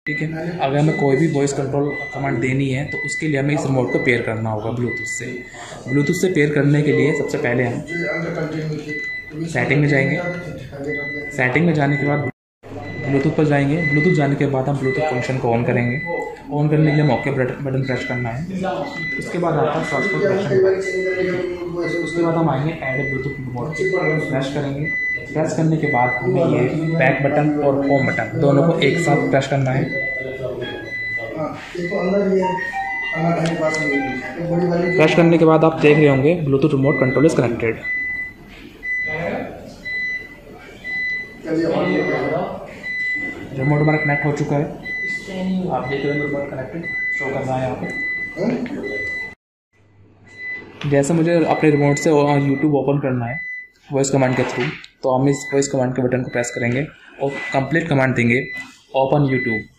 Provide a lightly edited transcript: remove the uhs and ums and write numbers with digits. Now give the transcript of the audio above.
ठीक है। अगर हमें कोई भी वॉइस कंट्रोल कमांड देनी है तो उसके लिए हमें इस रिमोट को पेयर करना होगा ब्लूटूथ से पेयर करने के लिए सबसे पहले हम सेटिंग में जाएंगे। सेटिंग में जाने के बाद ब्लूटूथ पर जाएंगे। ब्लूटूथ जाने के बाद हम ब्लूटूथ फंक्शन को ऑन करेंगे। ऑन करने के लिए हम ओके बटन प्रेस करना है। उसके बाद आता है ट्रांसफर कनेक्शन। उसके बाद हम आएंगे ऐड ब्लूटूथ रिमोट, प्रेस करेंगे। प्रेस करने के बाद हमें ये बैक बटन और होम बटन दोनों को एक साथ प्रेस करना है। प्रेस करने के बाद आप देख रहे होंगे Bluetooth remote control is connected. Remote हमारा कनेक्ट हो चुका है। आप देख रहे हैं रिमोट कनेक्टेड शो कर रहा है यहाँ पे। जैसे मुझे अपने रिमोट से यूट्यूब ओपन करना है वॉइस कमांड के थ्रू, तो हम इस वॉइस कमांड के बटन को प्रेस करेंगे और कंप्लीट कमांड देंगे ओपन यूट्यूब।